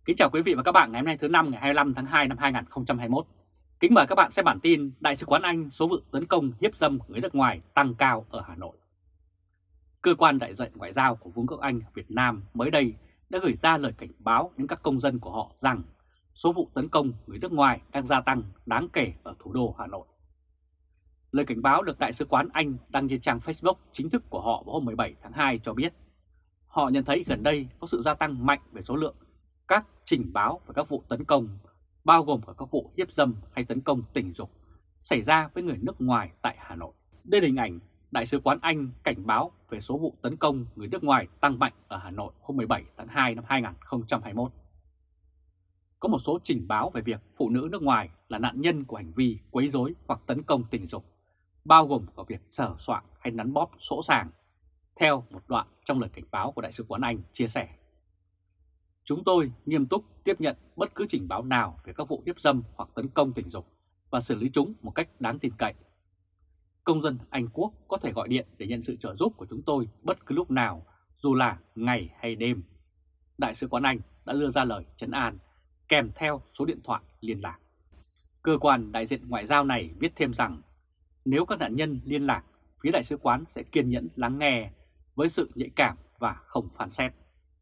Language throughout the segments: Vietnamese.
Kính chào quý vị và các bạn ngày hôm nay thứ năm ngày 25 tháng 2 năm 2021. Kính mời các bạn xem bản tin Đại sứ quán Anh số vụ tấn công hiếp dâm người nước ngoài tăng cao ở Hà Nội. Cơ quan đại diện ngoại giao của Vương quốc Anh ở Việt Nam mới đây đã gửi ra lời cảnh báo đến các công dân của họ rằng số vụ tấn công người nước ngoài đang gia tăng đáng kể ở thủ đô Hà Nội. Lời cảnh báo được Đại sứ quán Anh đăng trên trang Facebook chính thức của họ vào hôm 17 tháng 2 cho biết họ nhận thấy gần đây có sự gia tăng mạnh về số lượng các trình báo về các vụ tấn công, bao gồm cả các vụ hiếp dâm hay tấn công tình dục xảy ra với người nước ngoài tại Hà Nội. Đây là hình ảnh Đại sứ quán Anh cảnh báo về số vụ tấn công người nước ngoài tăng mạnh ở Hà Nội hôm 17 tháng 2 năm 2021. Có một số trình báo về việc phụ nữ nước ngoài là nạn nhân của hành vi quấy rối hoặc tấn công tình dục, bao gồm cả việc sờ soạng hay nắn bóp sỗ sàng, theo một đoạn trong lời cảnh báo của Đại sứ quán Anh chia sẻ. Chúng tôi nghiêm túc tiếp nhận bất cứ trình báo nào về các vụ hiếp dâm hoặc tấn công tình dục và xử lý chúng một cách đáng tin cậy. Công dân Anh Quốc có thể gọi điện để nhận sự trợ giúp của chúng tôi bất cứ lúc nào, dù là ngày hay đêm. Đại sứ quán Anh đã đưa ra lời trấn an kèm theo số điện thoại liên lạc. Cơ quan đại diện ngoại giao này viết thêm rằng nếu các nạn nhân liên lạc, phía đại sứ quán sẽ kiên nhẫn lắng nghe với sự nhạy cảm và không phán xét.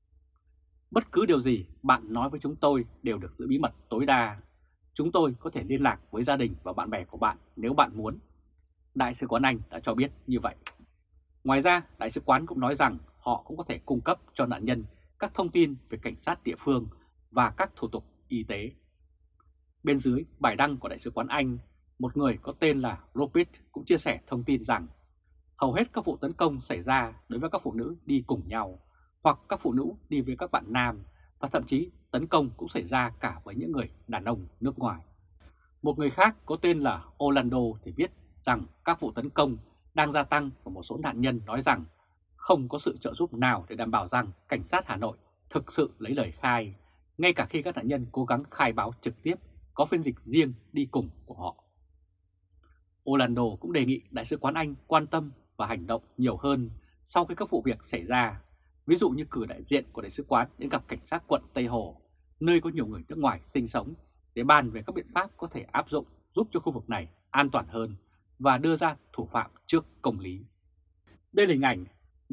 Bất cứ điều gì bạn nói với chúng tôi đều được giữ bí mật tối đa. Chúng tôi có thể liên lạc với gia đình và bạn bè của bạn nếu bạn muốn. Đại sứ quán Anh đã cho biết như vậy. Ngoài ra, Đại sứ quán cũng nói rằng họ cũng có thể cung cấp cho nạn nhân các thông tin về cảnh sát địa phương và các thủ tục y tế. Bên dưới bài đăng của Đại sứ quán Anh, một người có tên là Robert cũng chia sẻ thông tin rằng hầu hết các vụ tấn công xảy ra đối với các phụ nữ đi cùng nhau, hoặc các phụ nữ đi với các bạn nam, và thậm chí tấn công cũng xảy ra cả với những người đàn ông nước ngoài. Một người khác có tên là Orlando thì viết rằng các vụ tấn công đang gia tăng và một số nạn nhân nói rằng không có sự trợ giúp nào để đảm bảo rằng cảnh sát Hà Nội thực sự lấy lời khai, ngay cả khi các nạn nhân cố gắng khai báo trực tiếp có phiên dịch riêng đi cùng của họ. Orlando cũng đề nghị Đại sứ quán Anh quan tâm và hành động nhiều hơn sau khi các vụ việc xảy ra, ví dụ như cử đại diện của Đại sứ quán đến gặp cảnh sát quận Tây Hồ, nơi có nhiều người nước ngoài sinh sống, để bàn về các biện pháp có thể áp dụng giúp cho khu vực này an toàn hơn và đưa ra thủ phạm trước công lý. Đây là hình ảnh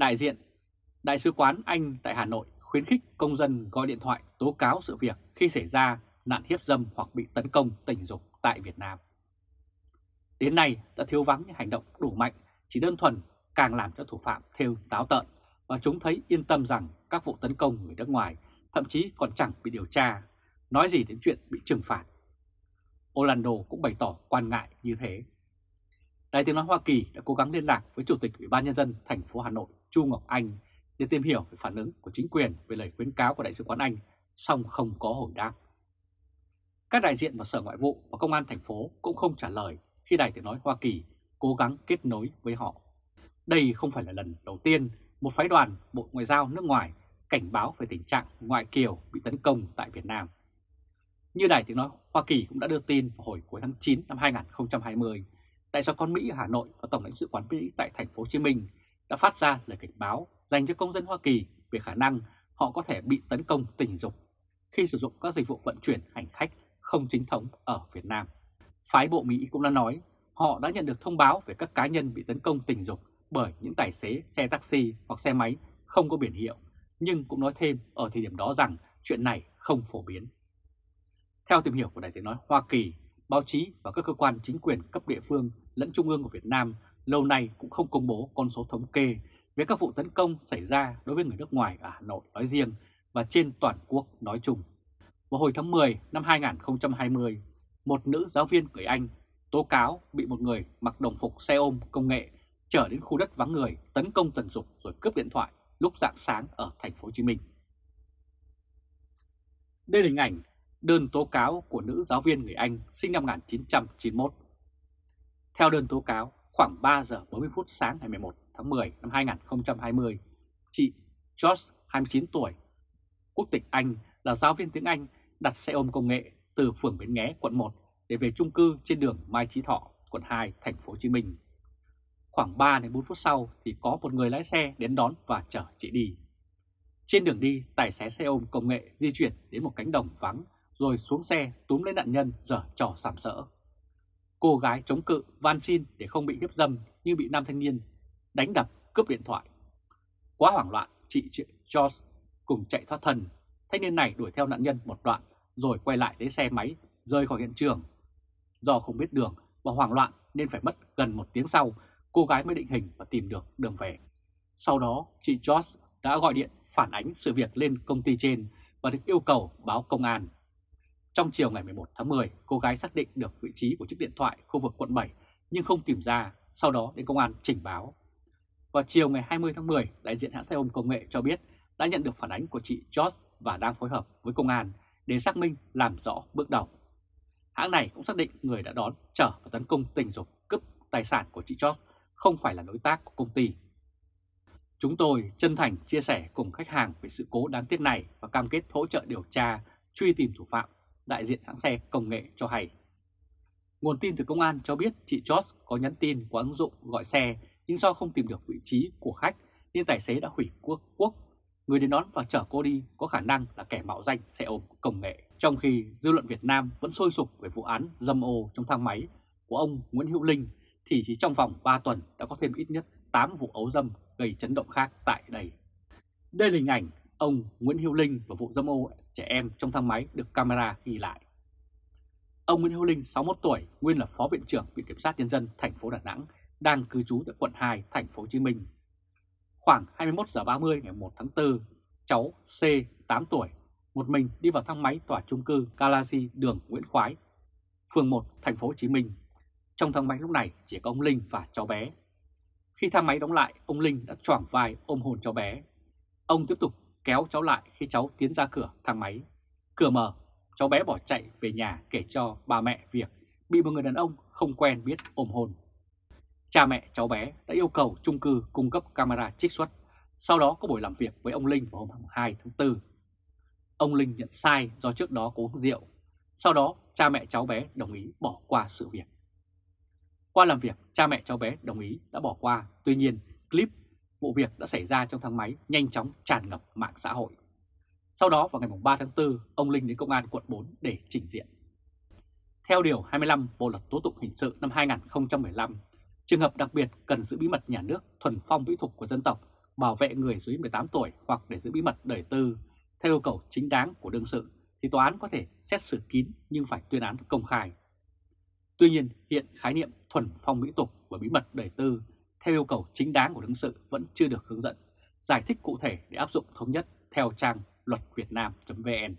Đại sứ quán Anh tại Hà Nội khuyến khích công dân gọi điện thoại tố cáo sự việc khi xảy ra nạn hiếp dâm hoặc bị tấn công tình dục tại Việt Nam. Đến nay đã thiếu vắng những hành động đủ mạnh, chỉ đơn thuần càng làm cho thủ phạm thêm táo tợn và chúng thấy yên tâm rằng các vụ tấn công người nước ngoài thậm chí còn chẳng bị điều tra, nói gì đến chuyện bị trừng phạt. Orlando cũng bày tỏ quan ngại như thế. Đài Tiếng nói Hoa Kỳ đã cố gắng liên lạc với Chủ tịch Ủy ban Nhân dân thành phố Hà Nội Chu Ngọc Anh để tìm hiểu về phản ứng của chính quyền về lời khuyến cáo của Đại sứ quán Anh, song không có hồi đáp. Các đại diện và Sở Ngoại vụ và Công an thành phố cũng không trả lời khi Đài Tiếng nói Hoa Kỳ cố gắng kết nối với họ. Đây không phải là lần đầu tiên một phái đoàn Bộ Ngoại giao nước ngoài cảnh báo về tình trạng ngoại kiều bị tấn công tại Việt Nam. Như Đài Tiếng nói Hoa Kỳ cũng đã đưa tin vào hồi cuối tháng 9 năm 2020, Đại sứ quán Mỹ ở Hà Nội và Tổng lãnh sự quán Mỹ tại thành phố Hồ Chí Minh đã phát ra lời cảnh báo dành cho công dân Hoa Kỳ về khả năng họ có thể bị tấn công tình dục khi sử dụng các dịch vụ vận chuyển hành khách không chính thống ở Việt Nam. Phái bộ Mỹ cũng đã nói họ đã nhận được thông báo về các cá nhân bị tấn công tình dục bởi những tài xế xe taxi hoặc xe máy không có biển hiệu, nhưng cũng nói thêm ở thời điểm đó rằng chuyện này không phổ biến. Theo tìm hiểu của Đài Tiếng nói Hoa Kỳ, báo chí và các cơ quan chính quyền cấp địa phương lẫn trung ương của Việt Nam lâu nay cũng không công bố con số thống kê về các vụ tấn công xảy ra đối với người nước ngoài ở Hà Nội nói riêng và trên toàn quốc nói chung. Vào hồi tháng 10 năm 2020, một nữ giáo viên người Anh tố cáo bị một người mặc đồng phục xe ôm công nghệ chở đến khu đất vắng người tấn công tình dục rồi cướp điện thoại lúc rạng sáng ở thành phố Hồ Chí Minh. Đây là hình ảnh đơn tố cáo của nữ giáo viên người Anh sinh năm 1991. Theo đơn tố cáo, khoảng 3 giờ 40 phút sáng ngày 11 tháng 10 năm 2020, chị George, 29 tuổi, quốc tịch Anh, là giáo viên tiếng Anh, đặt xe ôm công nghệ từ phường Bến Nghé, quận 1 để về chung cư trên đường Mai Chí Thọ, quận 2, thành phố Hồ Chí Minh. Khoảng 3 đến 4 phút sau thì có một người lái xe đến đón và chở chị đi. Trên đường đi, tài xế xe ôm công nghệ di chuyển đến một cánh đồng vắng rồi xuống xe túm lấy nạn nhân giở trò sàm sỡ. Cô gái chống cự van xin để không bị hiếp dâm nhưng bị nam thanh niên đánh đập, cướp điện thoại. Quá hoảng loạn, chị George cùng chạy thoát thân. Thanh niên này đuổi theo nạn nhân một đoạn rồi quay lại lấy xe máy rời khỏi hiện trường. Do không biết đường và hoảng loạn nên phải mất gần 1 tiếng sau, cô gái mới định hình và tìm được đường về. Sau đó, chị George đã gọi điện phản ánh sự việc lên công ty trên và được yêu cầu báo công an. Trong chiều ngày 11 tháng 10, cô gái xác định được vị trí của chiếc điện thoại khu vực quận 7 nhưng không tìm ra, sau đó đến công an trình báo. Vào chiều ngày 20 tháng 10, đại diện hãng xe ôm công nghệ cho biết đã nhận được phản ánh của chị George và đang phối hợp với công an để xác minh làm rõ bước đầu. Hãng này cũng xác định người đã đón, chở và tấn công tình dục cướp tài sản của chị George không phải là đối tác của công ty. Chúng tôi chân thành chia sẻ cùng khách hàng về sự cố đáng tiếc này và cam kết hỗ trợ điều tra, truy tìm thủ phạm, đại diện hãng xe công nghệ cho hay. Nguồn tin từ công an cho biết chị George có nhắn tin qua ứng dụng gọi xe nhưng do không tìm được vị trí của khách nên tài xế đã hủy cuộc. Người đến đón và chở cô đi có khả năng là kẻ mạo danh xe ôm công nghệ. Trong khi dư luận Việt Nam vẫn sôi sục về vụ án dâm ô trong thang máy của ông Nguyễn Hữu Linh thì chỉ trong vòng 3 tuần đã có thêm ít nhất 8 vụ ấu dâm gây chấn động khác tại đây. Đây là hình ảnh ông Nguyễn Hữu Linh và vụ dâm ô trẻ em trong thang máy được camera ghi lại. Ông Nguyễn Hữu Linh, 61 tuổi, nguyên là Phó Viện trưởng Viện Kiểm sát Nhân dân thành phố Đà Nẵng, đang cư trú tại quận 2, thành phố Hồ Chí Minh. Khoảng 21h30 ngày 1 tháng 4, cháu C, 8 tuổi, một mình đi vào thang máy tòa chung cư Galaxy đường Nguyễn Khoái, phường 1, thành phố Hồ Chí Minh. Trong thang máy lúc này chỉ có ông Linh và cháu bé. Khi thang máy đóng lại, ông Linh đã choàng vai ôm hôn cháu bé. Ông tiếp tục kéo cháu lại khi cháu tiến ra cửa thang máy. Cửa mở, cháu bé bỏ chạy về nhà kể cho ba mẹ việc bị một người đàn ông không quen biết ôm hôn. Cha mẹ cháu bé đã yêu cầu chung cư cung cấp camera trích xuất, sau đó có buổi làm việc với ông Linh vào hôm 2 tháng 4. Ông Linh nhận sai do trước đó có uống rượu, sau đó cha mẹ cháu bé đồng ý bỏ qua sự việc. Qua làm việc, cha mẹ cháu bé đồng ý đã bỏ qua, tuy nhiên clip vụ việc đã xảy ra trong thang máy nhanh chóng tràn ngập mạng xã hội. Sau đó vào ngày 3 tháng 4, ông Linh đến công an quận 4 để trình diện. Theo Điều 25 Bộ Luật Tố tụng Hình sự năm 2015, trường hợp đặc biệt cần giữ bí mật nhà nước, thuần phong mỹ tục của dân tộc, bảo vệ người dưới 18 tuổi hoặc để giữ bí mật đời tư theo yêu cầu chính đáng của đương sự thì tòa án có thể xét xử kín nhưng phải tuyên án công khai. Tuy nhiên, hiện khái niệm thuần phong mỹ tục và bí mật đời tư theo yêu cầu chính đáng của đương sự vẫn chưa được hướng dẫn, giải thích cụ thể để áp dụng thống nhất theo trang luatvietnam.vn.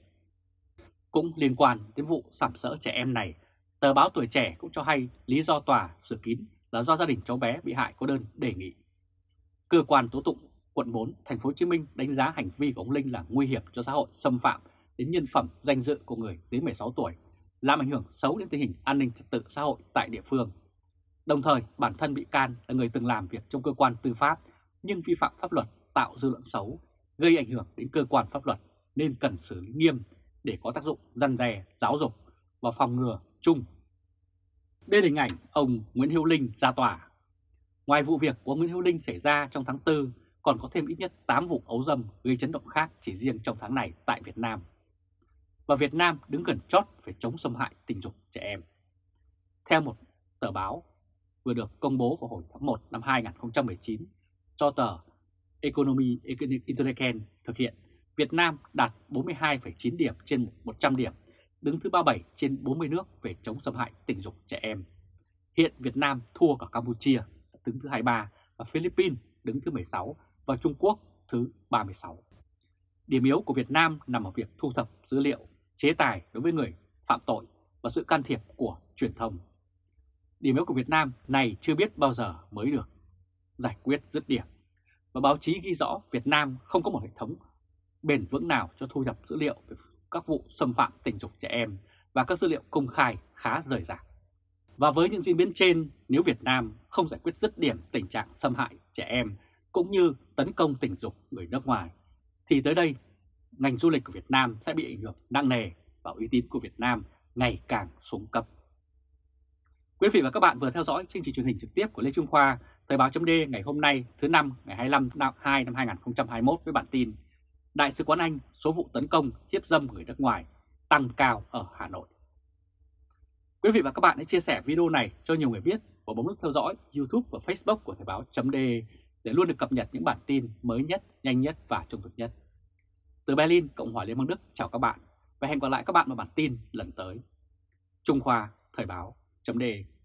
Cũng liên quan đến vụ sàm sỡ trẻ em này, tờ báo Tuổi Trẻ cũng cho hay lý do tòa xử kín là do gia đình cháu bé bị hại có đơn đề nghị. Cơ quan tố tụng quận 4, thành phố Hồ Chí Minh đánh giá hành vi của ông Linh là nguy hiểm cho xã hội, xâm phạm đến nhân phẩm, danh dự của người dưới 16 tuổi, làm ảnh hưởng xấu đến tình hình an ninh trật tự xã hội tại địa phương. Đồng thời, bản thân bị can là người từng làm việc trong cơ quan tư pháp nhưng vi phạm pháp luật, tạo dư luận xấu, gây ảnh hưởng đến cơ quan pháp luật nên cần xử lý nghiêm để có tác dụng răn đe, giáo dục và phòng ngừa chung. Đây là hình ảnh ông Nguyễn Hữu Linh ra tòa. Ngoài vụ việc của Nguyễn Hữu Linh xảy ra trong tháng 4, còn có thêm ít nhất 8 vụ ấu dâm gây chấn động khác chỉ riêng trong tháng này tại Việt Nam. Và Việt Nam đứng gần chót về chống xâm hại tình dục trẻ em. Theo một tờ báo vừa được công bố vào hồi tháng 1 năm 2019 do tờ Economy Intelligence thực hiện, Việt Nam đạt 42,9 điểm trên 100 điểm, đứng thứ 37 trên 40 nước về chống xâm hại tình dục trẻ em. Hiện Việt Nam thua cả Campuchia, đứng thứ 23, và Philippines đứng thứ 16 và Trung Quốc thứ 36. Điểm yếu của Việt Nam nằm ở việc thu thập dữ liệu, chế tài đối với người phạm tội và sự can thiệp của truyền thông. Điểm yếu của Việt Nam này chưa biết bao giờ mới được giải quyết dứt điểm. Và báo chí ghi rõ Việt Nam không có một hệ thống bền vững nào cho thu thập dữ liệu về các vụ xâm phạm tình dục trẻ em và các dữ liệu công khai khá rời rạc. Và với những diễn biến trên, nếu Việt Nam không giải quyết dứt điểm tình trạng xâm hại trẻ em cũng như tấn công tình dục người nước ngoài, thì tới đây ngành du lịch của Việt Nam sẽ bị ảnh hưởng nặng nề và uy tín của Việt Nam ngày càng xuống cấp. Quý vị và các bạn vừa theo dõi chương trình truyền hình trực tiếp của Lê Trung Khoa, Thời báo chấm ngày hôm nay thứ Năm ngày 25 tháng 2 năm 2021 với bản tin Đại sứ quán Anh số vụ tấn công hiếp dâm người nước ngoài tăng cao ở Hà Nội. Quý vị và các bạn hãy chia sẻ video này cho nhiều người biết và bấm nút theo dõi YouTube và Facebook của Thời báo.de để luôn được cập nhật những bản tin mới nhất, nhanh nhất và trung thực nhất. Từ Berlin, Cộng hòa Liên bang Đức, chào các bạn và hẹn gặp lại các bạn vào bản tin lần tới. Trung Khoa, Thời báo.de